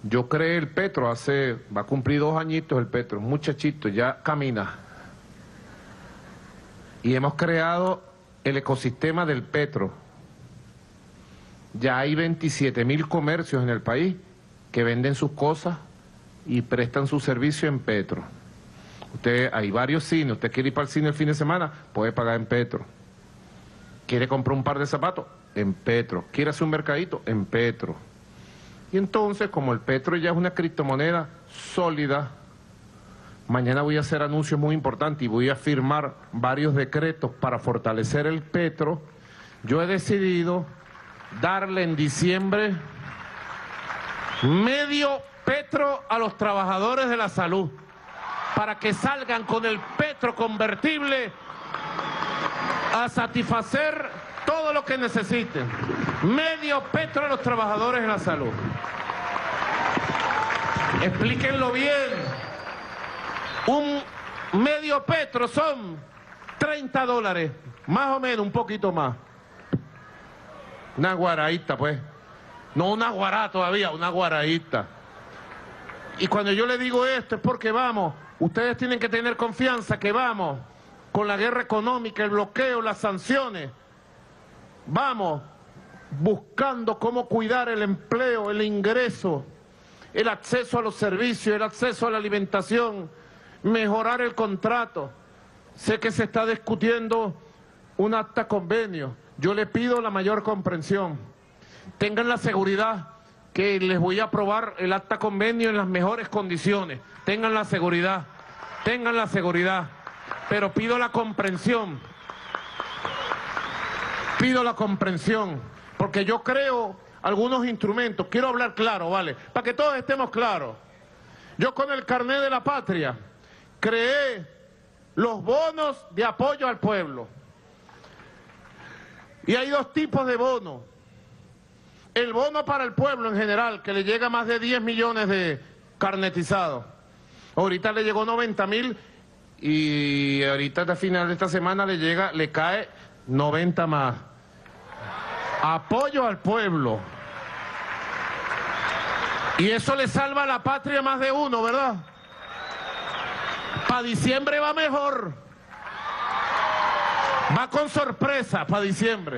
Yo creé el Petro va a cumplir 2 añitos el Petro, muchachito, ya camina. Y hemos creado el ecosistema del Petro. Ya hay 27.000 comercios en el país que venden sus cosas y prestan su servicio en Petro. Hay varios cines, usted quiere ir para el cine el fin de semana, puede pagar en Petro. ¿Quiere comprar un par de zapatos? En Petro. ¿Quiere hacer un mercadito? En Petro. Y entonces, como el Petro ya es una criptomoneda sólida, mañana voy a hacer anuncios muy importantes y voy a firmar varios decretos para fortalecer el Petro. Yo he decidido darle en diciembre medio Petro a los trabajadores de la salud, para que salgan con el Petro convertible a satisfacer todo lo que necesiten. Medio Petro a los trabajadores de la salud. Explíquenlo bien. Un medio Petro son $30, más o menos, un poquito más. Una guaraíta, pues. No una guará todavía, una guaraíta. Y cuando yo le digo esto es porque vamos, ustedes tienen que tener confianza que vamos con la guerra económica, el bloqueo, las sanciones. Vamos buscando cómo cuidar el empleo, el ingreso, el acceso a los servicios, el acceso a la alimentación, mejorar el contrato. Sé que se está discutiendo un acta convenio. Yo le pido la mayor comprensión. Tengan la seguridad que les voy a aprobar el acta convenio en las mejores condiciones. Tengan la seguridad, pero pido la comprensión. Pido la comprensión, porque yo creo algunos instrumentos. Quiero hablar claro, ¿vale? Para que todos estemos claros. Yo con el carnet de la patria creé los bonos de apoyo al pueblo. Y hay 2 tipos de bonos. El bono para el pueblo en general, que le llega a más de 10 millones de carnetizados. Ahorita le llegó 90.000 y ahorita a final de esta semana le cae 90 más. Apoyo al pueblo. Y eso le salva a la patria más de uno, ¿verdad? Para diciembre va mejor. Va con sorpresa para diciembre.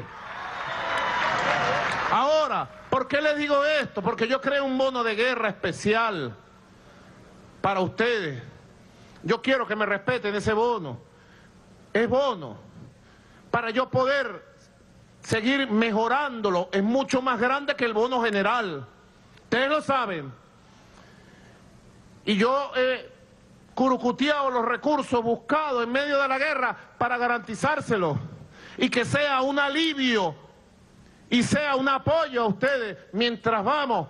Ahora, ¿por qué les digo esto? Porque yo creo un bono de guerra especial para ustedes. Yo quiero que me respeten ese bono. Es bono para yo poder seguir mejorándolo. Es mucho más grande que el bono general. Ustedes lo saben. Y yo he curucuteado los recursos buscados en medio de la guerra para garantizárselo. Y que sea un alivio y sea un apoyo a ustedes mientras vamos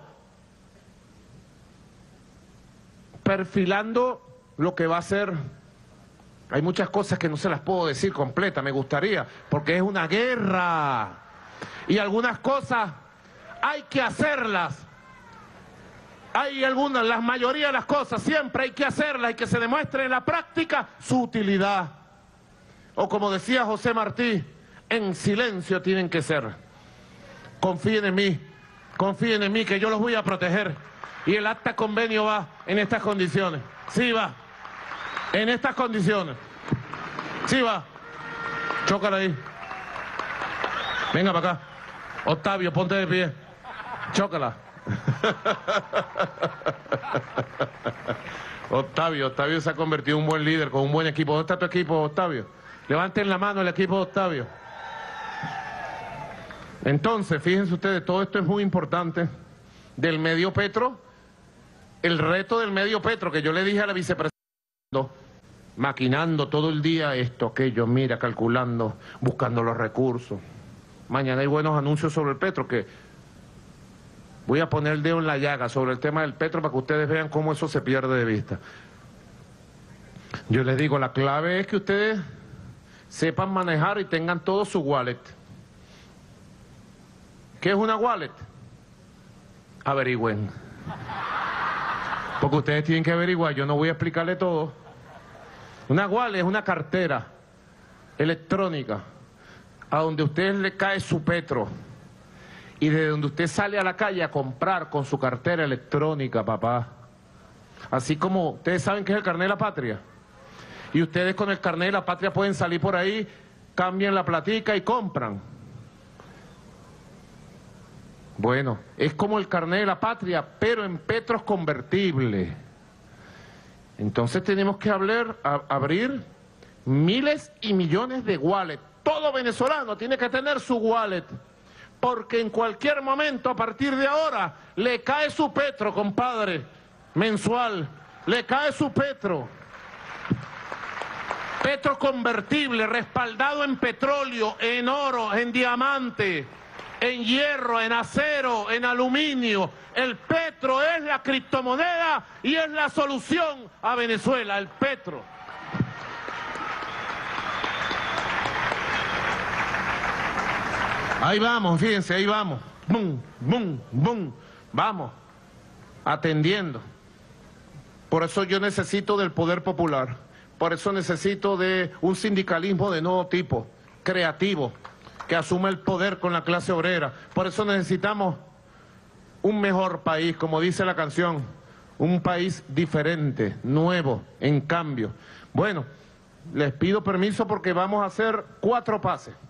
perfilando lo que va a ser. Hay muchas cosas que no se las puedo decir completas, me gustaría, porque es una guerra. Y algunas cosas hay que hacerlas. Hay algunas, la mayoría de las cosas siempre hay que hacerlas y que se demuestre en la práctica su utilidad. O como decía José Martí, en silencio tienen que ser. Confíen en mí que yo los voy a proteger. Y el acta convenio va en estas condiciones. Sí va, en estas condiciones. Sí va. Chócala ahí. Venga para acá. Octavio, ponte de pie. Chócala. Octavio se ha convertido en un buen líder, con un buen equipo. ¿Dónde está tu equipo, Octavio? Levanten la mano el equipo de Octavio. Entonces, fíjense ustedes, todo esto es muy importante. Del medio Petro, el reto del medio Petro, que yo le dije a la vicepresidenta, maquinando todo el día esto, aquello, mira, calculando, buscando los recursos. Mañana hay buenos anuncios sobre el Petro, que voy a poner el dedo en la llaga sobre el tema del Petro para que ustedes vean cómo eso se pierde de vista. Yo les digo, la clave es que ustedes sepan manejar y tengan todo su wallet. ¿Qué es una wallet? Averigüen. Porque ustedes tienen que averiguar, yo no voy a explicarle todo. Una wallet es una cartera electrónica a donde a ustedes le cae su Petro. Y desde donde usted sale a la calle a comprar con su cartera electrónica, papá. Así como ustedes saben que es el carnet de la patria. Y ustedes con el carnet de la patria pueden salir por ahí, cambian la platica y compran. Bueno, es como el carnet de la patria, pero en petros convertibles. Entonces tenemos que abrir miles y millones de wallets. Todo venezolano tiene que tener su wallet, porque en cualquier momento, a partir de ahora, le cae su petro, compadre, mensual. Le cae su petro. Petro convertible, respaldado en petróleo, en oro, en diamante, en hierro, en acero, en aluminio. El petro es la criptomoneda y es la solución a Venezuela, el petro. Ahí vamos, fíjense, ahí vamos. Bum, bum, bum. Vamos, atendiendo. Por eso yo necesito del poder popular. Por eso necesito de un sindicalismo de nuevo tipo, creativo, que asuma el poder con la clase obrera. Por eso necesitamos un mejor país, como dice la canción, un país diferente, nuevo, en cambio. Bueno, les pido permiso porque vamos a hacer 4 pases.